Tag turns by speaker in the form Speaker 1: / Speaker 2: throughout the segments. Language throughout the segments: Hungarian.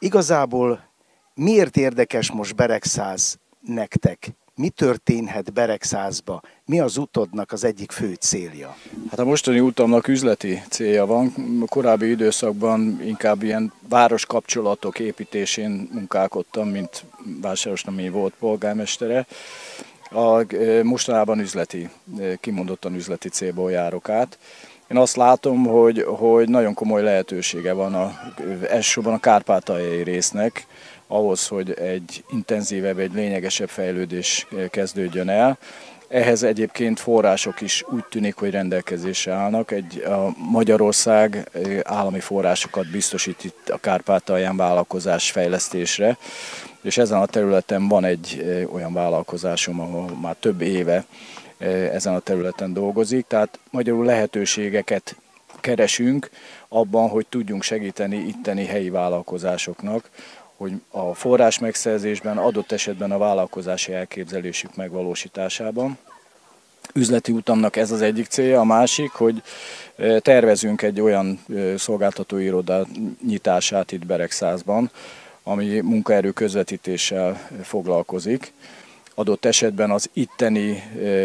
Speaker 1: Igazából miért érdekes most Beregszász nektek? Mi történhet Beregszászba? Mi az utódnak az egyik fő célja?
Speaker 2: Hát a mostani utamnak üzleti célja van. A korábbi időszakban inkább ilyen városkapcsolatok építésén munkálkodtam, mint Vásárosnamény volt polgármestere. Mostanában kimondottan üzleti célból járok át. Én azt látom, hogy nagyon komoly lehetősége van elsősorban a kárpátaljai résznek ahhoz, hogy egy intenzívebb, egy lényegesebb fejlődés kezdődjön el. Ehhez egyébként források is úgy tűnik, hogy rendelkezésre állnak. A Magyarország állami forrásokat biztosít itt a Kárpátalján vállalkozás fejlesztésre, és ezen a területen van egy olyan vállalkozásom, ahol már több éve ezen a területen dolgozik, tehát magyarul lehetőségeket keresünk abban, hogy tudjunk segíteni itteni helyi vállalkozásoknak, hogy a forrás megszerzésben, adott esetben a vállalkozási elképzelésük megvalósításában. Üzleti utamnak ez az egyik célja, a másik, hogy tervezünk egy olyan szolgáltatóiroda nyitását itt Beregszászban, ami munkaerő közvetítéssel foglalkozik. Adott esetben az itteni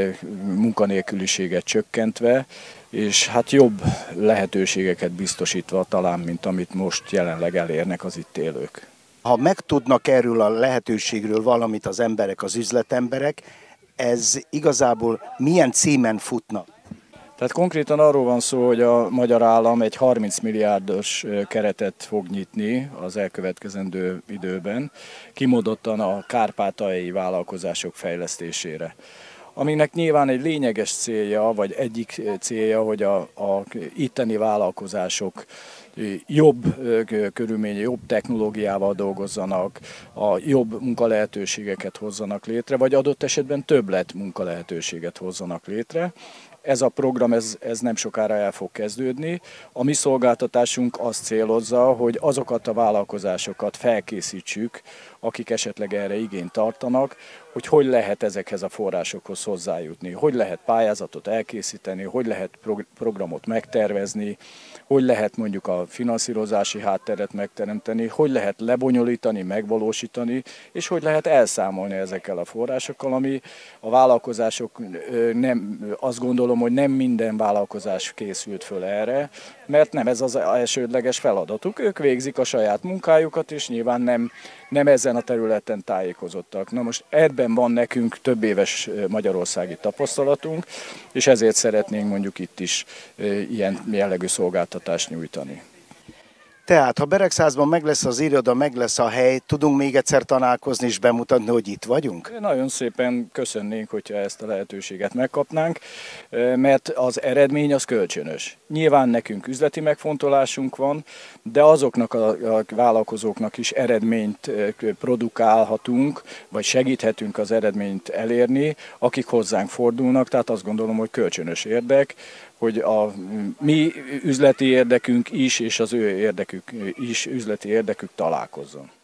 Speaker 2: munkanélküliséget csökkentve, és hát jobb lehetőségeket biztosítva talán, mint amit most jelenleg elérnek az itt élők.
Speaker 1: Ha megtudnak erről a lehetőségről valamit az emberek, az üzletemberek, ez igazából milyen címen futna?
Speaker 2: Tehát konkrétan arról van szó, hogy a magyar állam egy 30 milliárdos keretet fog nyitni az elkövetkezendő időben, kimondottan a kárpátaljai vállalkozások fejlesztésére. Aminek nyilván egy lényeges célja, vagy egyik célja, hogy a itteni vállalkozások jobb körülmények, jobb technológiával dolgozzanak, a jobb munkalehetőségeket hozzanak létre, vagy adott esetben többlet munkalehetőséget hozzanak létre. Ez a program ez nem sokára el fog kezdődni. A mi szolgáltatásunk azt célozza, hogy azokat a vállalkozásokat felkészítsük, akik esetleg erre igényt tartanak, hogy lehet ezekhez a forrásokhoz hozzájutni, hogy lehet pályázatot elkészíteni, hogy lehet programot megtervezni, hogy lehet mondjuk a finanszírozási hátteret megteremteni, hogy lehet lebonyolítani, megvalósítani, és hogy lehet elszámolni ezekkel a forrásokkal, ami a vállalkozások azt gondolom, hogy nem minden vállalkozás készült föl erre, mert nem ez az elsődleges feladatuk. Ők végzik a saját munkájukat, és nyilván nem ezen a területen tájékozottak. Na most ebben van nekünk több éves magyarországi tapasztalatunk, és ezért szeretnénk mondjuk itt is ilyen jellegű szolgáltatást nyújtani.
Speaker 1: Tehát, ha Beregszászban meg lesz az iroda, meg lesz a hely, tudunk még egyszer találkozni és bemutatni, hogy itt vagyunk?
Speaker 2: Nagyon szépen köszönnénk, hogyha ezt a lehetőséget megkapnánk, mert az eredmény az kölcsönös. Nyilván nekünk üzleti megfontolásunk van, de azoknak a vállalkozóknak is eredményt produkálhatunk, vagy segíthetünk az eredményt elérni, akik hozzánk fordulnak, tehát azt gondolom, hogy kölcsönös érdek, hogy a mi üzleti érdekünk is, és az ő érdekük is, üzleti érdekük találkozzon.